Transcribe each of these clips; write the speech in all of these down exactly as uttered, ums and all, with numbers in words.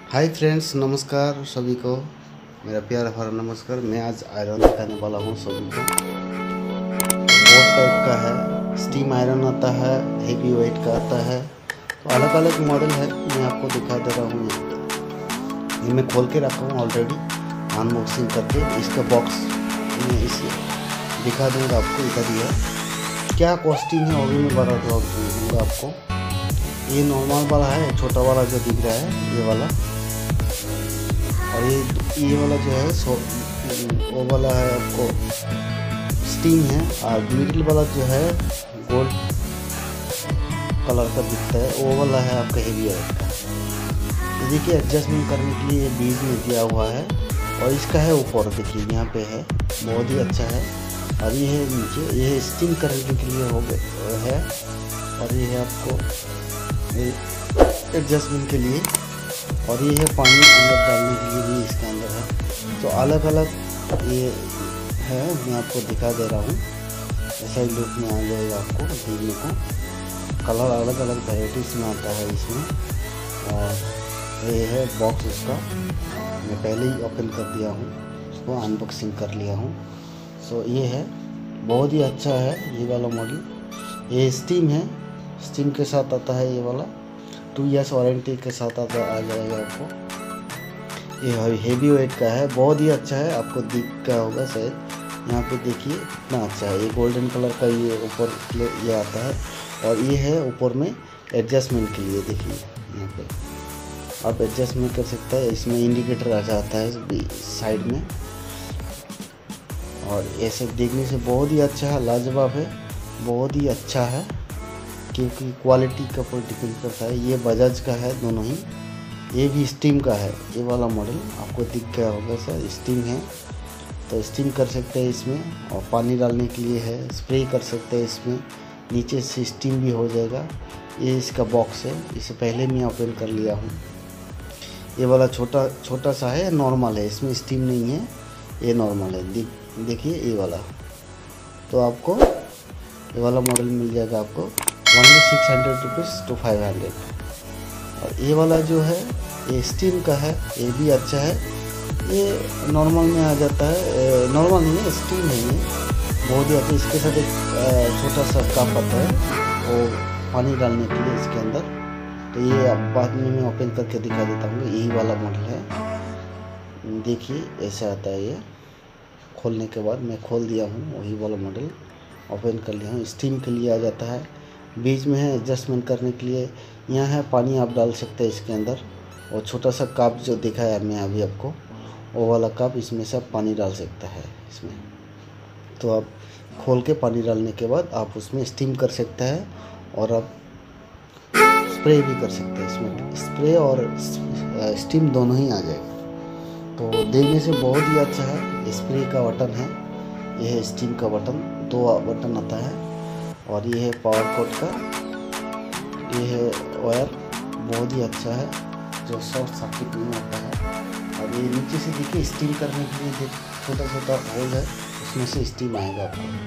Hi friends, नमस्कार सभी को। मेरा प्यार भरा नमस्कार। मैं आज आयरन दिखाने वाला हूँ सभी को। बहुत टाइप का है, स्टीम आयरन आता है, हेवी वेट का आता है, तो अलग अलग मॉडल है। मैं आपको दिखा दे रहा हूँ। ये मैं खोल के रखा हूँ ऑलरेडी, अनबॉक्सिंग करके। इसका बॉक्स मैं इसे दिखा दूँगा आपको। इधर ही है, क्या कॉस्टिंग है वो भी मैं बता दूँगा आपको। ये नॉर्मल वाला है, छोटा वाला जो दिख रहा है ये वाला, और ये ये वाला जो है सो वो वाला है आपको स्टीम है। और मिडिल वाला जो है गोल्ड कलर का दिखता है, वो वाला है आपका हेवी ऑयल का। ये देखिए एडजस्टमेंट करने के लिए बीच में दिया हुआ है, और इसका है ऊपर देखिए यहाँ पे है, बहुत ही अच्छा है। और ये है नीचे, ये है स्टीम करने के लिए हो गए है, और ये है आपको एडजस्टमेंट के लिए, और ये है पानी अंदर डालने के लिए भी इसके अंदर है। तो अलग अलग ये है, मैं आपको दिखा दे रहा हूँ। ऐसा ही लुक में आ जाएगा आपको देखने को। कलर अलग अलग वेराइटीज में आता है इसमें। और ये है बॉक्स इसका, मैं पहले ही ओपन कर दिया हूँ, उसको अनबॉक्सिंग कर लिया हूँ। सो ये है, बहुत ही अच्छा है ये वाला मॉडल। ये स्टीम है, स्टीम के साथ आता है ये वाला। टू इयर्स वारंटी के साथ आता आ जाएगा आपको। ये हेवी वेट का है, बहुत ही अच्छा है। आपको दिख का होगा शायद, यहाँ पे देखिए इतना अच्छा है। ये गोल्डन कलर का ये ऊपर ये आता है, और ये है ऊपर में एडजस्टमेंट के लिए। देखिए यहाँ पे आप एडजस्टमेंट कर सकते हैं। इसमें इंडिकेटर आ जाता है साइड में, और ऐसे देखने से बहुत ही अच्छा है, लाजवाब है, बहुत ही अच्छा है। क्योंकि क्वालिटी का कोई डिपेंड करता है। ये बजाज का है दोनों ही, ये भी स्टीम का है। ये वाला मॉडल आपको दिख गया होगा सर, स्टीम है, तो स्टीम कर सकते हैं इसमें। और पानी डालने के लिए है, स्प्रे कर सकते हैं इसमें, नीचे से स्टीम भी हो जाएगा। ये इसका बॉक्स है, इसे पहले मैं ओपन कर लिया हूँ। ये वाला छोटा छोटा सा है, नॉर्मल है, इसमें स्टीम नहीं है, ये नॉर्मल है। देख देखिए ये वाला, तो आपको ये वाला मॉडल मिल जाएगा आपको only six hundred rupees to five hundred. और ये वाला जो है ये स्टीम का है, ये भी अच्छा है। ये नॉर्मल में आ जाता है, नॉर्मल नहीं है, स्टीम है ये, बहुत ही अच्छा। इसके साथ एक छोटा सा कप आता है, वो पानी डालने के लिए इसके अंदर। तो ये अब बाद में मैं ओपन करके दिखा देता हूँ। यही वाला मॉडल है, देखिए ऐसे आता है। ये खोलने के बाद मैं खोल दिया हूँ, वही वाला मॉडल ओपन कर लिया हूँ। स्टीम के लिए आ जाता है, बीच में है एडजस्टमेंट करने के लिए। यहाँ है पानी आप डाल सकते हैं इसके अंदर, और छोटा सा कप जो दिखाया मैं अभी आपको, वो वाला कप, इसमें से आप पानी डाल सकता है इसमें। तो आप खोल के पानी डालने के बाद आप उसमें स्टीम कर सकते हैं, और आप स्प्रे भी कर सकते हैं इसमें। स्प्रे और स्टीम दोनों ही आ जाएगा। तो देखने से बहुत ही अच्छा है। स्प्रे का बटन है, यह है स्टीम का बटन, दो बटन आता है। और ये है पावर कोड का, ये है वायर, बहुत ही अच्छा है, जो शॉर्ट सर्किट नहीं होता है। और ये नीचे से देखिए स्टीम करने के लिए छोटा छोटा होल है, उसमें से स्टीम आएगा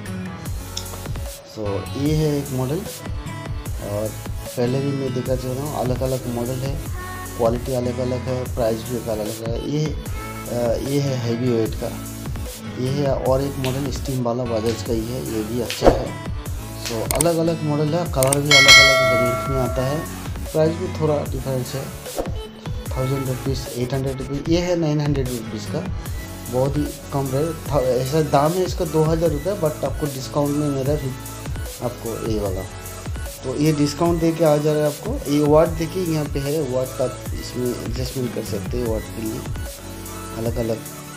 आपको। सो ये है एक मॉडल, और पहले भी मैं देखा चाह रहा हूँ, अलग अलग मॉडल है, क्वालिटी अलग अलग है, प्राइस भी अलग अलग है। ये ये है हैवी वेट का, ये है। और एक मॉडल स्टीम वाला बजाज का ही है, ये भी अच्छा है। तो अलग अलग मॉडल है, कलर भी अलग अलग वेरिएंट में आता है, प्राइस भी थोड़ा डिफरेंस है। Thousand rupees, eight hundred rupees, ये है नाइन हंड्रेड रुपीज़ का, बहुत ही कम रेट। ऐसा दाम है इसका दो हज़ार रुपये, बट आपको डिस्काउंट में मेरा आपको ये वाला, तो ये डिस्काउंट दे के आ जा रहा है आपको। ये वाट देखिए यहाँ पे है, वाट आप इसमें एडजस्टमेंट कर सकते हैं। वाट के लिए अलग अलग,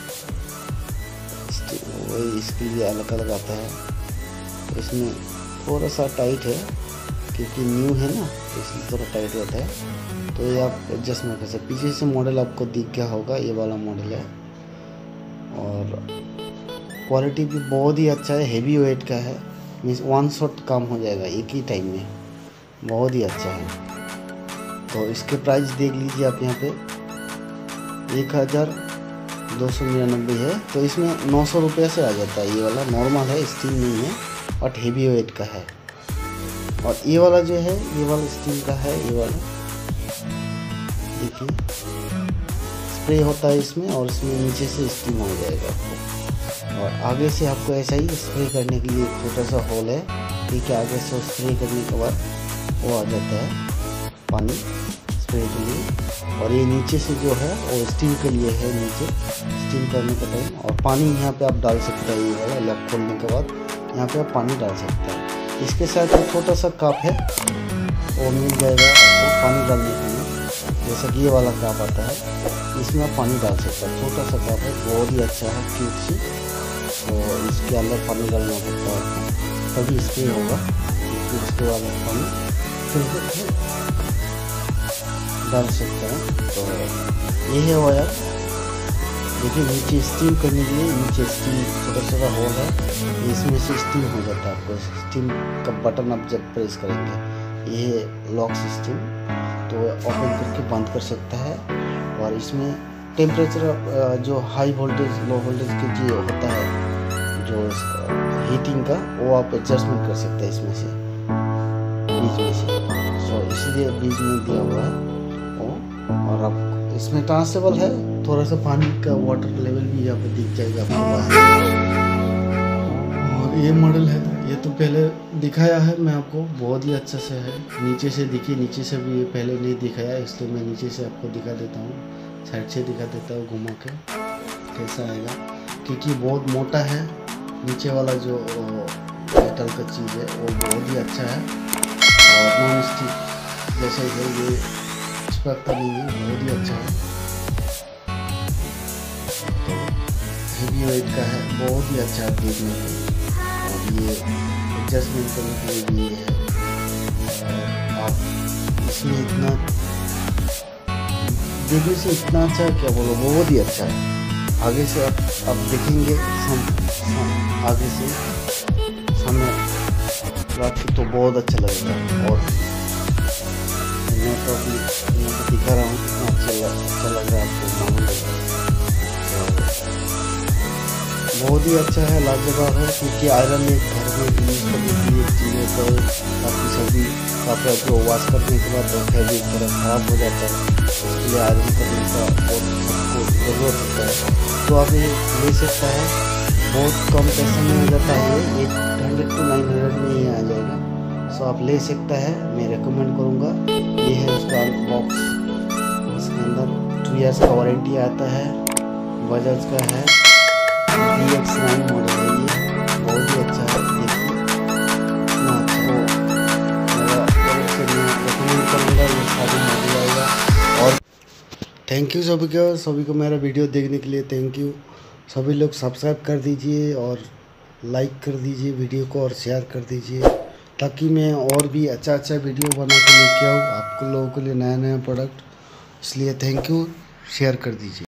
वही इसके लिए अलग अलग आता है। तो इसमें थोड़ा सा टाइट है, क्योंकि न्यू है ना, तो इसलिए थोड़ा टाइट होता है। तो ये आप एडजस्टमेंट कर सकते। पीछे से मॉडल आपको दिख गया होगा, ये वाला मॉडल है, और क्वालिटी भी बहुत ही अच्छा है। हेवी वेट का है, मीन्स वन शॉट काम हो जाएगा एक ही टाइम में, बहुत ही अच्छा है। तो इसके प्राइस देख लीजिए आप, यहाँ पे एक हज़ार दो सौ निन्यानबे है। तो इसमें नौ सौ रुपये से आ जाता है। ये वाला नॉर्मल है, स्टीम नहीं है, बट हेवी वेट का है। और ये वाला जो है, ये वाला स्टील का है। ये वाला देखिए स्प्रे होता है इसमें, और इसमें नीचे से स्टीम हो जाएगा आपको। और आगे से आपको ऐसा ही स्प्रे करने के लिए छोटा सा होल है, ठीक है। आगे से स्प्रे करने के बाद वो आ जाता है पानी स्प्रे के लिए। और ये नीचे से जो है वो स्टीम के लिए है, नीचे स्टीम करने का टाइम। और पानी यहाँ पे आप डाल सकते हैं, ये वाला लॉक खोलने के बाद यहाँ पे आप पानी डाल सकते हैं। इसके साथ एक छोटा सा कप है, वो मिल जाएगा आपको पानी डालने के लिए। जैसा कि ये वाला कप आता है, इसमें आप पानी डाल सकते हैं। छोटा सा कप है, बहुत ही अच्छा है, क्यूट सी। तो इसके अंदर पानी डालना पड़ता है, तभी स्प्रे होगा। फिर उसके बाद आप पानी फिर डाल सकते हैं। तो ये है वायर, देखिए नीचे स्टीम करने के लिए नीचे स्टीम छोटा छोटा होल है, इसमें से स्टीम हो जाता है। आपको स्टीम का बटन आप जब प्रेस करेंगे, ये है लॉक सिस्टम, तो ओपन करके बंद कर सकता है। और इसमें टेम्परेचर जो हाई वोल्टेज लो वोल्टेज के जो होता है, जो हीटिंग का, वो आप एडजस्टमेंट कर सकते हैं इसमें से, बीच में से। सो इसलिए बीच में दिया हुआ है वो। और आप इसमें ट्रांसेबल है, थोड़ा सा पानी का वाटर लेवल भी यहाँ पे दिख जाएगा आपको बाहर। और ये मॉडल है, ये तो पहले दिखाया है मैं आपको, बहुत ही अच्छा से है। नीचे से देखिए, नीचे से भी ये पहले नहीं दिखाया, इसलिए मैं नीचे से आपको दिखा देता हूँ, साइड से दिखा देता हूँ घुमा के कैसा आएगा। क्योंकि बहुत मोटा है, नीचे वाला जो मेटल का चीज़ है वो बहुत ही अच्छा है। और नॉन स्टिक जैसा है, ये चिपकता नहीं है, बहुत ही अच्छा है। तो हेवी वेट का है, बहुत ही अच्छा है देखने में। और ये एडजस्टमेंट करने के लिए भी है। और आप इसमें इतना देखने से इतना अच्छा क्या बोलो, बहुत ही अच्छा है। आगे से आप आप देखेंगे सम, सम, आगे से सामने रात तो बहुत अच्छा लगेगा। और मैं तो अभी मैं तो दिखा रहा हूँ कितना अच्छा लग अच्छा लग रहा है आपको, मालूम लग रहा है। बहुत ही अच्छा है, लाजवाब है। क्योंकि आयरन एक घर में यूज करने की एक चीज़ है, तो काफ़ी सभी कपड़ा जो वॉश करने के बाद हैवी तरह ख़राब हो जाता है, इसलिए आयरन करने का और सबको ज़रूरत होता है। तो आप ये ले सकता है, बहुत कम पैसे में हो जाता है, eight hundred to nine hundred में ये आ जाएगा। सो आप ले सकता है, मैं रिकमेंड करूँगा। ये है उसका बॉक्स, इसके अंदर टू इयर्स का वारंटी आता है, बजाज का है, डी एक्स नाइन मॉडल है ये, बहुत ही अच्छा है। देखिए इतना अच्छा हो, मेरा रिकमेंड करूँगा, ये सारी मॉडल आएगा। और थैंक यू सभी को सभी को मेरा वीडियो देखने के लिए थैंक यू। सभी लोग सब्सक्राइब कर दीजिए और लाइक कर दीजिए वीडियो को, और शेयर कर दीजिए, ताकि मैं और भी अच्छा अच्छा वीडियो बना के लेके आऊँ आपको लोगों के लिए, नया नया प्रोडक्ट। इसलिए थैंक यू, शेयर कर दीजिए।